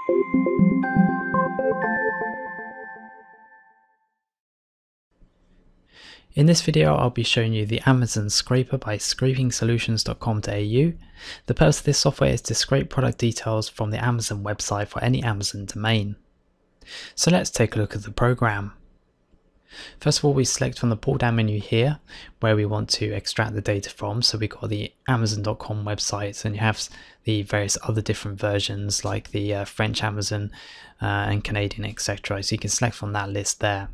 In this video, I'll be showing you the Amazon Scraper by scrapingsolutions.com.au. The purpose of this software is to scrape product details from the Amazon website for any Amazon domain. So let's take a look at the program. First of all, we select from the pull down menu here where we want to extract the data from. So we've got the Amazon.com website, and you have the various other different versions like the French Amazon and Canadian, etc. So you can select from that list there.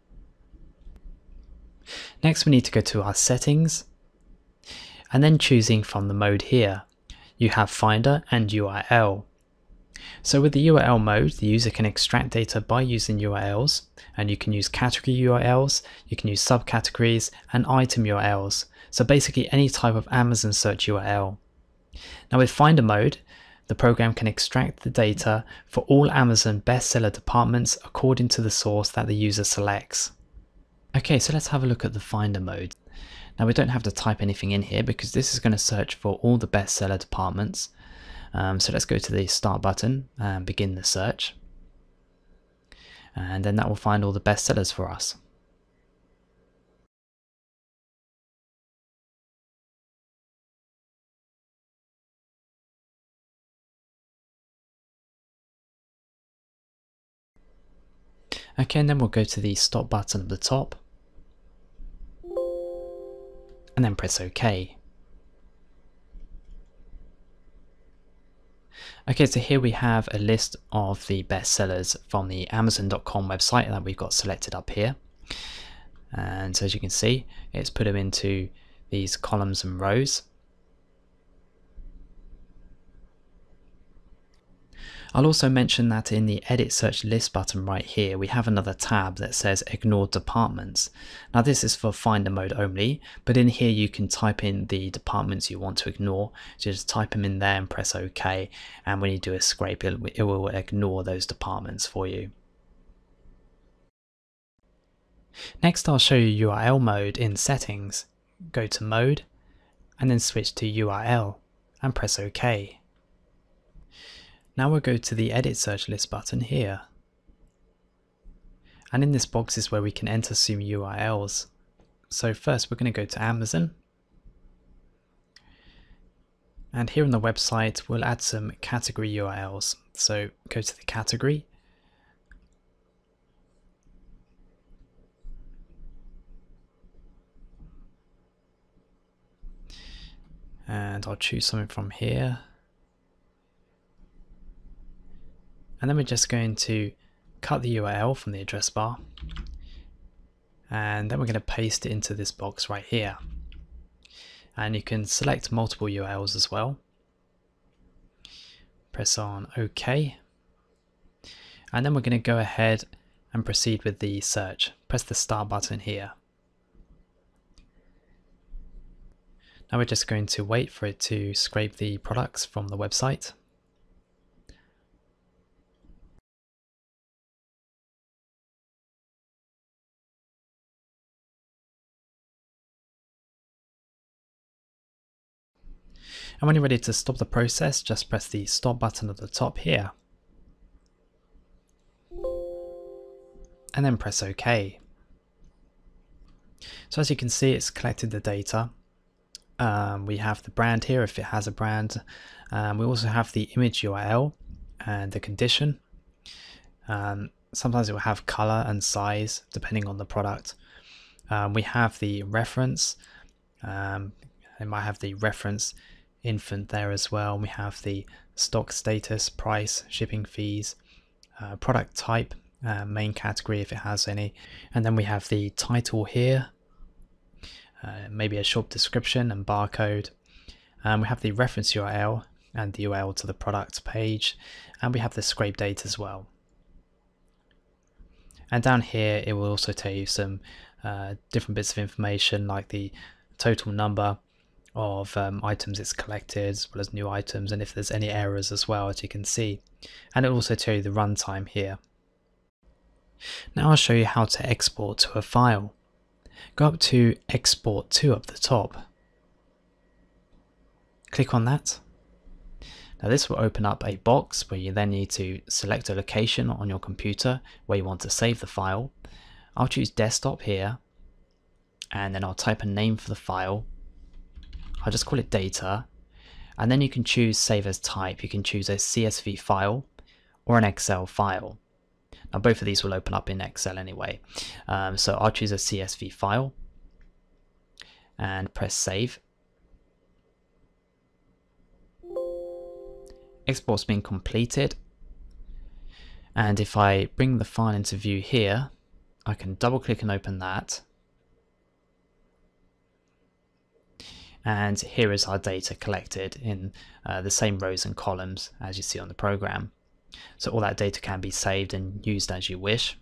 Next, we need to go to our settings, and then choosing from the mode here, you have Finder and URL. So with the URL mode, the user can extract data by using URLs, and you can use category URLs, you can use subcategories and item URLs. So basically any type of Amazon search URL. Now with Finder mode, the program can extract the data for all Amazon bestseller departments according to the source that the user selects. Okay, so let's have a look at the Finder mode. Now we don't have to type anything in here because this is going to search for all the bestseller departments. So let's go to the Start button and begin the search. And then that will find all the bestsellers for us. Okay, and then we'll go to the Stop button at the top. And then press OK. Okay, so here we have a list of the bestsellers from the Amazon.com website that we've got selected up here. And so as you can see, it's put them into these columns and rows. I'll also mention that in the Edit Search List button right here, we have another tab that says Ignore Departments. Now this is for Finder mode only, but in here you can type in the departments you want to ignore. So just type them in there and press OK, and when you do a scrape, it will ignore those departments for you. Next, I'll show you URL mode in Settings. Go to Mode, and then switch to URL, and press OK. Now we'll go to the Edit Search List button here. And in this box is where we can enter some URLs. So first we're going to go to Amazon. And here on the website we'll add some category URLs. So go to the category. And I'll choose something from here. And then we're just going to cut the URL from the address bar, and then we're going to paste it into this box right here. And you can select multiple URLs as well. Press on OK, and then we're going to go ahead and proceed with the search. Press the Start button here. Now we're just going to wait for it to scrape the products from the website. And when you're ready to stop the process, just press the Stop button at the top here. And then press OK. So as you can see, it's collected the data. We have the brand here if it has a brand. We also have the image URL and the condition. Sometimes it will have color and size depending on the product. We have the reference. It might have the reference infant there as well. We have the stock status, price, shipping fees, product type, main category if it has any, and then we have the title here, maybe a short description and barcode. We have the reference URL and the URL to the product page, and we have the scrape date as well. And down here it will also tell you some different bits of information like the total number of items it's collected, as well as new items, and if there's any errors as well, as you can see. And it will also tell you the runtime here. Now I'll show you how to export to a file. Go up to Export to up the top. Click on that. Now this will open up a box where you then need to select a location on your computer where you want to save the file. I'll choose desktop here, and then I'll type a name for the file. I'll just call it data, and then you can choose save as type. You can choose a CSV file or an Excel file. Now both of these will open up in Excel anyway, so I'll choose a CSV file and press save. Export's been completed, and if I bring the file into view here, I can double click and open that, and here is our data collected in the same rows and columns as you see on the program. So all that data can be saved and used as you wish.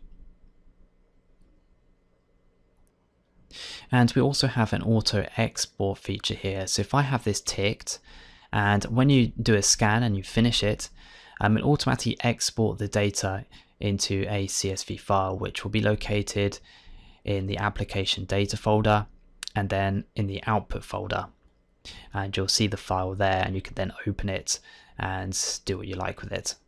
And we also have an auto export feature here. So if I have this ticked, and when you do a scan and you finish it, it automatically export the data into a CSV file, which will be located in the application data folder and then in the output folder. And you'll see the file there, and you can then open it and do what you like with it.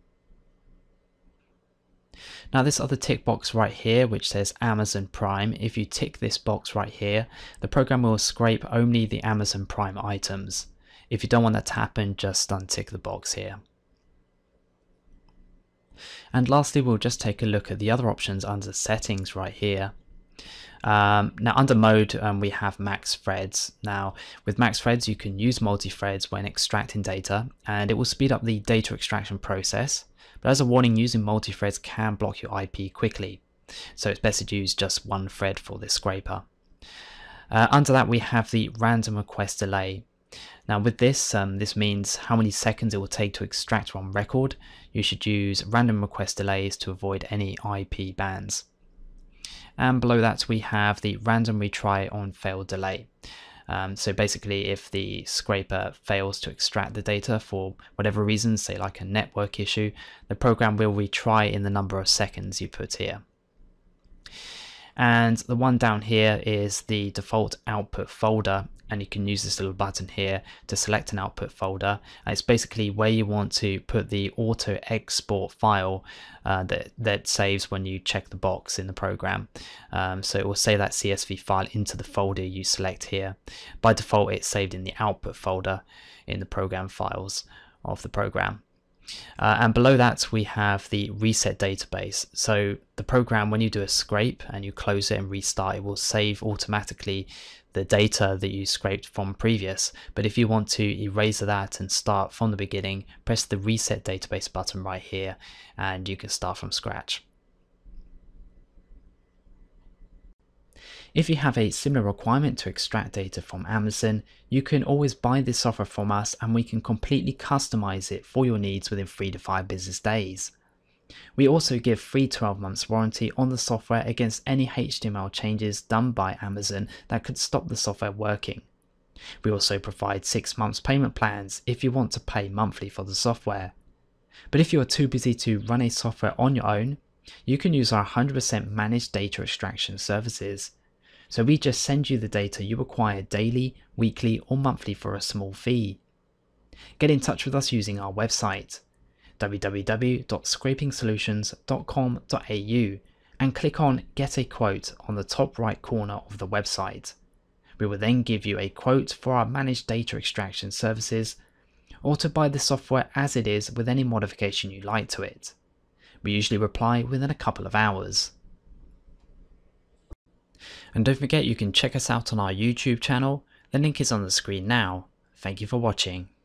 Now this other tick box right here which says Amazon Prime, if you tick this box right here, the program will scrape only the Amazon Prime items. If you don't want that to happen, just untick the box here. And lastly, we'll just take a look at the other options under settings right here. Now under mode, we have max threads. Now with max threads you can use multi-threads when extracting data, and it will speed up the data extraction process. But as a warning, using multi-threads can block your IP quickly, so it's best to use just one thread for this scraper. Under that we have the random request delay. Now with this, this means how many seconds it will take to extract one record. You should use random request delays to avoid any IP bans. And below that we have the random retry on failed delay. So basically if the scraper fails to extract the data for whatever reason, say like a network issue, the program will retry in the number of seconds you put here. And the one down here is the default output folder, and you can use this little button here to select an output folder. And it's basically where you want to put the auto export file that saves when you check the box in the program. So it will save that CSV file into the folder you select here. By default it's saved in the output folder in the program files of the program. And below that we have the reset database. So the program, when you do a scrape and you close it and restart, it will save automatically the data that you scraped from previous. But if you want to erase that and start from the beginning, press the reset database button right here and you can start from scratch. If you have a similar requirement to extract data from Amazon, you can always buy this software from us and we can completely customize it for your needs within 3 to 5 business days. We also give free 12 months warranty on the software against any HTML changes done by Amazon that could stop the software working. We also provide 6 months payment plans if you want to pay monthly for the software. But if you are too busy to run a software on your own, you can use our 100% managed data extraction services. So we just send you the data you require daily, weekly or monthly for a small fee. Get in touch with us using our website www.scrapingsolutions.com.au and click on Get a Quote on the top right corner of the website. We will then give you a quote for our managed data extraction services, or to buy the software as it is with any modification you like to it. We usually reply within a couple of hours. And don't forget, you can check us out on our YouTube channel. The link is on the screen now. Thank you for watching.